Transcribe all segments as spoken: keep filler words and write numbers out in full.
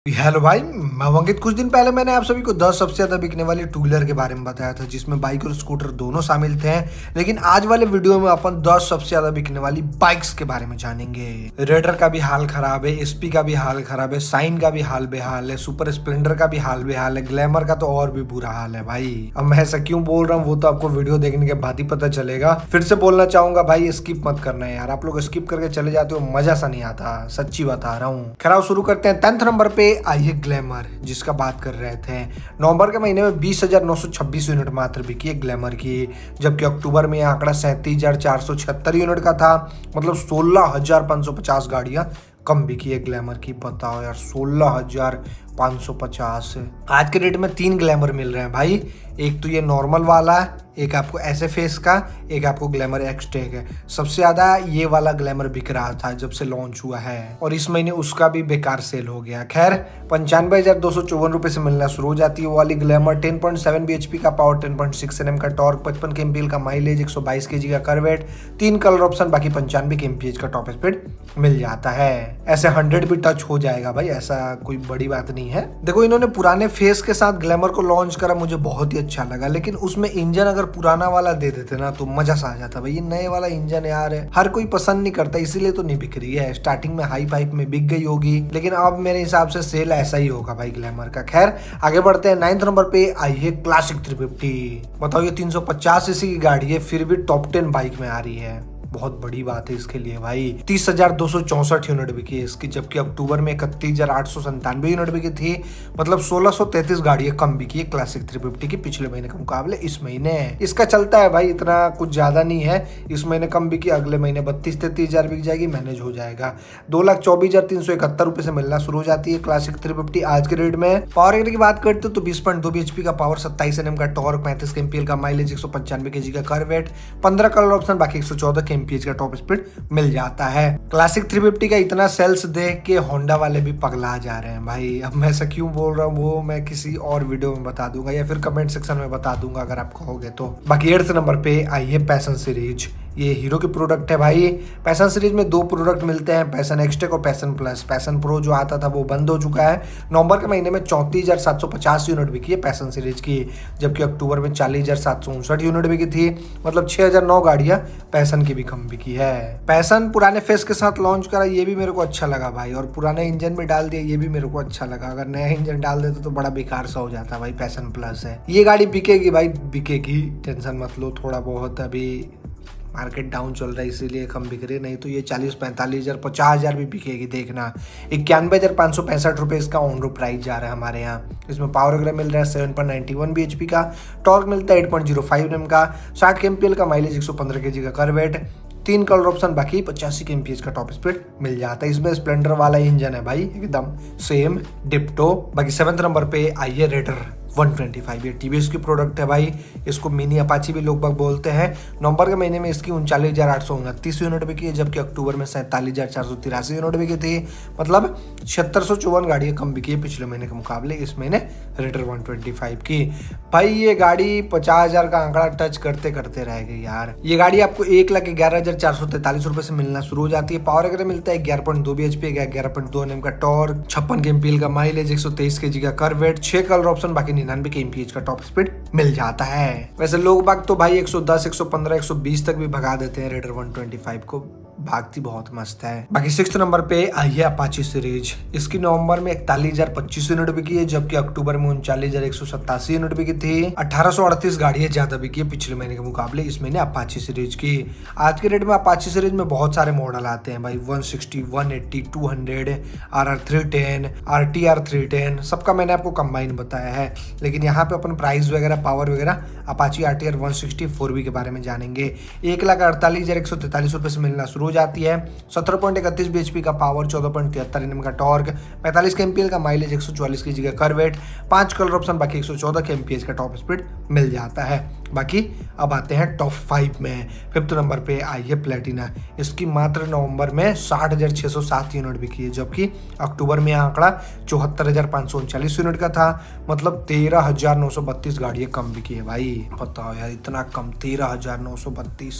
Hello भाई, मैं अंकित। कुछ दिन पहले मैंने आप सभी को दस सबसे ज्यादा बिकने वाली टू व्हीलर के बारे में बताया था, जिसमें बाइक और स्कूटर दोनों शामिल थे। लेकिन आज वाले वीडियो में अपन दस सबसे ज्यादा बिकने वाली बाइक्स के बारे में जानेंगे। रेडर का भी हाल खराब है, एसपी का भी हाल खराब है, साइन का भी हाल बेहाल है, सुपर स्प्लेंडर का भी हाल बेहाल है, ग्लैमर का तो और भी बुरा हाल है भाई। अब मैं ऐसा क्यों बोल रहा हूँ वो तो आपको वीडियो देखने के बाद ही पता चलेगा। फिर से बोलना चाहूंगा भाई, स्किप मत करना है यार। आप लोग स्किप करके चले जाते हो, मजा सा नहीं आता, सच्ची बता रहा हूँ। खैर शुरू करते हैं। टेंथ नंबर पे आई है ग्लैमर, जिसका बात कर रहे थे। नवंबर के महीने में बीस हजार नौ सौ छब्बीस यूनिट मात्र बिकी है ग्लैमर की, जबकि अक्टूबर में यह आंकड़ा सैंतीस हजार चार सौ छिहत्तर यूनिट का था। मतलब सोलह हजार पाँच सौ पचास गाड़ियां कम बिकी है ग्लैमर की। बताओ यार, सोलह हजार पाँच सौ पचास। आज के रेट में तीन ग्लैमर मिल रहे हैं भाई। एक तो ये नॉर्मल वाला है, एक आपको ऐसे फेस का, एक आपको ग्लैमर एक्सटेक है। सबसे ज्यादा ये वाला ग्लैमर बिक रहा था जब से लॉन्च हुआ है, और इस महीने उसका भी बेकार सेल हो गया। खैर पंचानवे हजार दो सौ चौवन रुपए से मिलना शुरू हो जाती है वो वाली glamour. Ten point seven BHP का power, ten point six NM का टॉर्क, पचपन के एमपीएल का माइलेज, एक सौ बाईस केजी का करवेट, तीन कलर ऑप्शन, बाकी पंचानवे के एमपीएच का टॉप स्पीड मिल जाता है। ऐसे हंड्रेड भी टच हो जाएगा भाई, ऐसा कोई बड़ी बात नहीं है। देखो, इन्होंने पुराने फेस के साथ ग्लैमर को लॉन्च करा, मुझे बहुत ही अच्छा लगा। लेकिन उसमें इंजन अगर पुराना वाला दे देते ना तो मजा सा आ जाता भाई। ये नए वाला इंजन यार हर कोई पसंद नहीं करता, इसीलिए तो नहीं बिक रही है। स्टार्टिंग में हाई पाइप में बिक गई होगी, लेकिन अब मेरे हिसाब से सेल ऐसा ही होगा भाई ग्लैमर का। खैर आगे बढ़ते हैं। नाइन्थ नंबर पे आई है क्लासिक थ्री फिफ्टी। बताओ, ये तीन सौ पचास सीसी की गाड़ी है, फिर भी टॉप टेन बाइक में आ रही है। बहुत बड़ी बात है इसके लिए भाई। तीस हजार दो सौ चौसठ यूनिट बिकी है इसकी, जबकि अक्टूबर में इकतीस हजार आठ सौ संतानवे यूनिट बिकी थी। मतलब सोलह सौ तैतीस गाड़ियां कम बिकी है क्लासिक थ्री फिफ्टी की पिछले महीने के मुकाबले इस महीने। इसका चलता है भाई, इतना कुछ ज्यादा नहीं है। इस महीने कम बिकी, अगले महीने बत्तीस तैतीस हजार बिक जाएगी, मैनेज हो जाएगा। दो लाख चौबीस हजार तीन सौ इकहत्तर रुपए से मिलना शुरू हो जाती है क्लासिक थ्री फिफ्टी आज के रेट में। पावर की बात करते हो तो बीस पॉइंट दो बीएचपी का पावर, सत्ताईस एनएम का टॉर्क, पैंतीस के एमपीएल का माइलेज, एक सौ पंचानवे केजी का करवेट, पंद्रह कलर ऑप्शन, बाकी एक सौ चौदह के एमपीएच का टॉप स्पीड मिल जाता है। क्लासिक थ्री फिफ्टी का इतना सेल्स देख के होंडा वाले भी पगला जा रहे हैं भाई। अब मैं ऐसा क्यों बोल रहा हूँ वो मैं किसी और वीडियो में बता दूंगा, या फिर कमेंट सेक्शन में बता दूंगा अगर आप कहोगे तो। बाकी एट्थ नंबर पे आई है पैशन सीरीज। ये हीरो की प्रोडक्ट है भाई। पैशन सीरीज में दो प्रोडक्ट मिलते हैं, पैशन एक्सटेक और पैशन प्लस। पैशन प्रो जो आता था वो बंद हो चुका है। नवंबर के महीने में चौंतीस हजार सात सौ पचास यूनिट बिकी है पैशन सीरीज की, जबकि अक्टूबर में चालीस हजार सात सौ उनसठ यूनिट बिकी थी। मतलब छह हजार नौ गाड़ियां पैशन की भी कम बिकी है। पैशन पुराने फेस के साथ लॉन्च करा, ये भी मेरे को अच्छा लगा भाई, और पुराने इंजन में डाल दिया, ये भी मेरे को अच्छा लगा। अगर नया इंजन डाल देते तो बड़ा बेकार सा हो जाता भाई। पैशन प्लस है, ये गाड़ी बिकेगी भाई, बिकेगी, टेंशन मत लो। थोड़ा बहुत अभी मार्केट डाउन चल रहा है इसीलिए कम बिक रही है, नहीं तो ये चालीस पैंतालीस हजार पचास हजार भी बिकेगी देखना। इक्यानवे हजार पाँच सौ पैंसठ रुपये इसका ऑन रोड प्राइस जा रहा है हमारे यहाँ। इसमें पावर वगैरह मिल रहा है seven point ninety one BHP का, टॉर्क मिलता है eight point zero five M का, साठ के एमपीएल का माइलेज, एक सौ पंद्रह केजी का करवेट, तीन कलर ऑप्शन, बाकी पचासी के एमपीएच का टॉप स्पीड मिल जाता है। इसमें स्प्लेंडर वाला इंजन है भाई, एकदम सेम डिप्टो। बाकी सेवंथ नंबर पे आई है रेडर वन ट्वेंटी फाइव। ये टीवीएस की प्रोडक्ट है भाई, इसको मिनी अपाची भी लोग बाग बोलते हैं। नवंबर के महीने में इसकी उनचालीस हजार आठ सौ उनतीस यूनिट बिकी है, जबकि अक्टूबर में सैंतालीस हजार चार सौ तिरासी यूनिट बिकी थी। मतलब छिहत्तर सौ चौवन गाड़ियां कम बिकी है पिछले महीने के मुकाबले इस महीने रेडर वन ट्वेंटी फाइव की। भाई ये गाड़ी पचास हजार का आंकड़ा टच करते करते रह गई यार। ये गाड़ी आपको एक लाख ग्यारह हजार चार सौ तैंतालीस रुपए से मिलना शुरू हो जाती है। पावर वगैरह मिलता है ग्यारह पॉइंट दो बीएचपी, ग्यारह पॉइंट दो एनएम का टॉर्क, छप्पन के एमपीएल का माइलेज, एक सौ तेईस केजी का करवेट, छह कलर ऑप्शन, बाकी निन्यानवे के एमपीएच का टॉप स्पीड मिल जाता है। वैसे लोग बाग तो भाई एक सौ दस, एक सौ पंद्रह, एक सौ बीस तक भी भगा देते हैं रेडर वन ट्वेंटी फाइव को, भागती बहुत मस्त है। बाकी सिक्स्थ नंबर पे आई है अपाची सीरीज। इसकी नवंबर में इकतालीस हजार पच्चीस यूनिट बिकी है, जबकि अक्टूबर में उनचालीस हजार एक सौ सत्तासी यूनिट बिकी थी। अठारह सौ अड़तीस गाड़ियां ज्यादा बिकी है पिछले महीने के मुकाबले इस महीने अपाची सीरीज की। आज के रेट में अपाची सीरीज में बहुत सारे मॉडल आते हैं भाई, one sixty, one eighty, two hundred, R R three ten, R T R three ten, सबका मैंने आपको कंबाइन बताया है। लेकिन यहाँ पे अपन प्राइस वगैरह, पावर वगैरह Apache R T R one sixty four B के बारे में जानेंगे। एक लाख अड़तालीस हजार एक सौ तैंतालीस रुपए से मिलना शुरू हो जाती है। सत्रह पॉइंट इकतीस बीएचपी का पावर, चौदह पॉइंट तिहत्तर एनएम का टॉर्क, पैंतालीस के एमपीएल का माइलेज, एक सौ चौवालीस केजी का करवेट, पांच कलर ऑप्शन, बाकी एक सौ चौदह के एमपीएच का टॉप स्पीड मिल जाता है। बाकी अब आते हैं टॉप फाइव में। फिफ्थ नंबर पे आई है प्लेटिना। इसकी मात्र नवंबर में साठ हजार छह सौ सात यूनिट बिकी है, जबकि अक्टूबर में आंकड़ा चौहत्तर हजार पाँच सौ उनचालीस यूनिट का था। मतलब तेरह हजार नौ सौ बत्तीस गाड़ियां कम बिकी है भाई। बताओ यार, इतना कम, तेरह हजार नौ सौ बत्तीस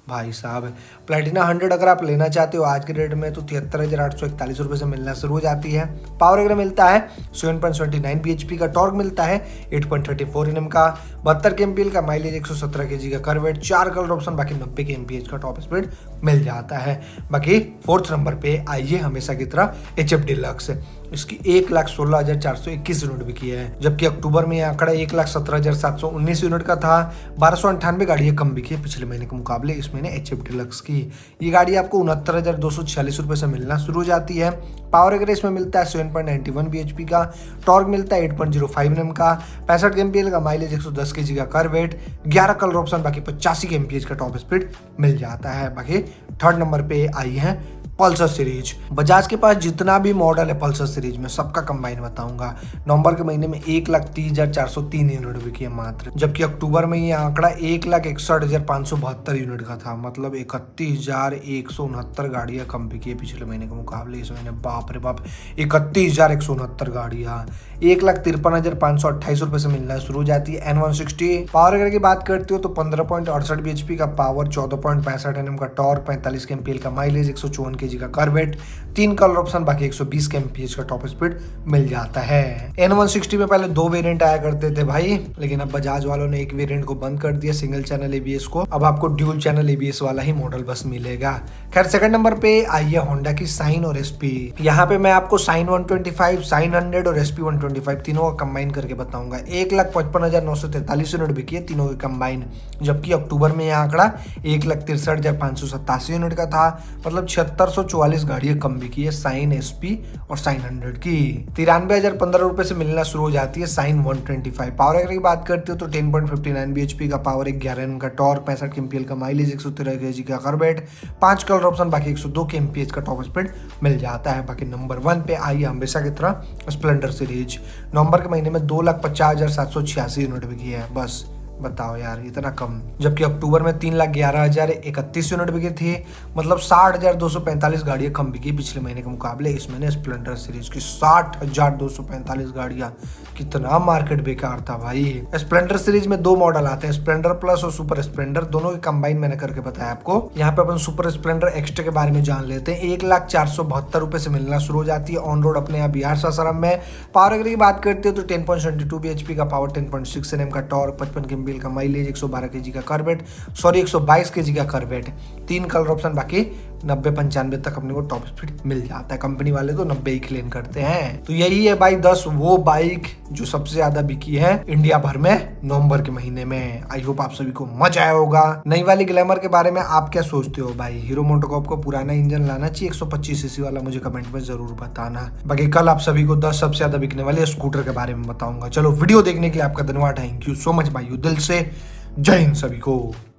भाई साहब प्लेटिना हंड्रेड अगर आप लेना चाहते हो आज के रेट में तो तिहत्तर हजार आठ सौ इकतालीस रुपये से मिलना शुरू हो जाती है। पावर वगैरह मिलता है seven point seventy nine B H P का, टॉर्क मिलता है eight point thirty four N M का, बहत्तर के एम पी एल का, माइलेज एक सौ सत्रह के जी का करवेट, चार कलर ऑप्शन, बाकी नब्बे के एम पी एच का टॉप स्पीड मिल जाता है। बाकी फोर्थ नंबर पे आइए हमेशा की तरह एच एफ डिलक्स, इसकी एक लाख सोलह हजार चार सौ इक्कीस यूनिट बिकी है, जबकि अक्टूबर में यह आंकड़ा एक लाख सत्रह हजार सात सौ उन्नीस यूनिट का था। बारह सौ अंठानवे गाड़ियां कम बिकी है पिछले महीने के मुकाबले इस महीने एच एफ डिलक्स की। ये गाड़ी आपको उनहत्तर हजार दो सौ छियालीस रुपये से मिलना शुरू हो जाती है। पावर वगैरह इसमें मिलता है seven point ninety one B H P का, टॉर्क मिलता है eight point zero five N M का, पैंसठ के एम पी एल का, माइलेज एक सौ दस के जी का करवेट, ग्यारह कलर ऑप्शन, बाकी पचासी के एम पी एच का टॉप स्पीड मिल जाता है। बाकी थर्ड नंबर पे आई है पल्सर सीरीज। बजाज के पास जितना भी मॉडल है पल्सर सीरीज में सबका कंबाइन बताऊंगा। नवंबर के महीने में एक लाख तीस हजार चार सौ तीन यूनिट बिकी है मात्र, जबकि अक्टूबर में ये आंकड़ा एक लाख इकसठ हजार पाँच सौ बहत्तर यूनिट का था, मतलब इकतीस हजार एक सौ उनहत्तर गाड़ियां कम बिकी है पिछले महीने के मुकाबले इस महीने। बाप रे बाप, इकतीस हजार एक सौ उनहत्तर गाड़ियां एक लाख तिरपन हजार पाँच सौ अट्ठाईस रुपये से मिलना शुरू हो जाती है। एन वन सिक्सटी पावर वगैरह की बात करते हो तो पंद्रह पॉइंट अड़सठ बी एच पी का पावर, चौदह पॉइंट पैंसठ एन एम का टॉर्क, पैंतालीस के एम पी एल का, माइलेज एक सौ चौवन के जी का करवेट, तीन कलर ऑप्शन, बाकी एक सौ बीस के एम पी एच का टॉप स्पीड मिल जाता है। एन वन सिक्सटी में पहले दो वेरिएंट आया करते थे भाई, लेकिन अब बजाज वालों ने एक वेरिएंट को बंद कर दिया single channel A B S को, अब आपको dual channel A B S वाला ही मॉडल बस मिलेगा। खैर सेकंड नंबर पे आई है होंडा की साइन और एसपी। यहाँ पे मैं आपको Shine one twenty five, Shine hundred और एसपी वन ट्वेंटी फाइव तीनों का कंबाइन करके बताऊंगा। एक लाख पचपन हजार नौ सौ तैंतालीस यूनिट बिकी है तीनों के कंबाइन, जबकि अक्टूबर में यह आंकड़ा एक लाख तिरसठ हजार पाँच सौ सत्तासी यूनिट का था, मतलब छिहत्तर सौ चौवालीस गाड़ियां कम बिकी है साइन एसपी और साइन हंड्रेड की। तिरानवे हजार पंद्रह रुपए से मिलना शुरू हो जाती है Shine one twenty five. Power वगैरह की बात करते हो तो ten point fifty nine B H P का पावर, ग्यारह एन एम का टॉर्क, पैंसठ के एम पी एल का, माइलेज एक सौ तेरह के जी का करवेट, पांच कलर ऑप्शन, बाकी एक सौ दो के एम पी एच का टॉप स्पीड मिल जाता है। बाकी नंबर वन पे आई है हमेशा की तरह स्प्लेंडर सीरीज। नवंबर के महीने में दो लाख पचास हजार सात सौ छियासी यूनिट बिकी है, बस बताओ यार इतना कम, जबकि अक्टूबर में तीन लाख ग्यारह हजार इकतीस यूनिट बिकी थी, मतलब साठ हजार दो सौ पैंतालीस गाड़ियां कम बिकी पिछले महीने के मुकाबले इस महीने स्प्लेंडर सीरीज की। साठ हजार दो सौ पैंतालीस गाड़ियां, कितना मार्केट बेकार था भाई। स्प्लेंडर सीरीज में दो मॉडल आते हैं, स्प्लेंडर प्लस और सुपर स्प्लेंडर, दोनों के कंबाइन मैंने करके बताया आपको। यहाँ पे अपन सुपर स्प्लेंडर एक्स्ट्रा के बारे में जान लेते हैं। एक लाख चार सौ बहत्तर रुपए से मिलना शुरू हो जाती है ऑन रोड अपने यहाँ बिहार सासाराम में। पावर वगैरह की बात करते हो तो ten point seventy two B H P का power, ten point six N M का टॉर्क, पचपन के एम पी एल का, माइलेज एक सौ बारह के जी का करवेट, सॉरी एक सौ बाईस के जी का करवेट, तीन कलर ऑप्शन, बाकी नब्बे पंचानवे तक अपने को टॉप स्पीड मिल जाता है। कंपनी वाले तो नब्बे ही क्लेम करते हैं। तो यही है भाई दस वो बाइक जो सबसे ज्यादा बिकी है इंडिया भर में नवंबर के महीने में। आई होप आप सभी को मजा आया होगा। नई वाली ग्लैमर के बारे में आप क्या सोचते हो भाई? हीरो मोटोकॉर्प को पुराना इंजन लाना चाहिए एक सौ पच्चीस सीसी वाला? मुझे कमेंट में जरूर बताना। बाकी कल आप सभी को दस सबसे ज्यादा बिकने वाले स्कूटर के बारे में बताऊंगा। चलो वीडियो देखने के लिए आपका धन्यवाद, थैंक यू सो मच भाई दिल से। जय हिंद सभी को।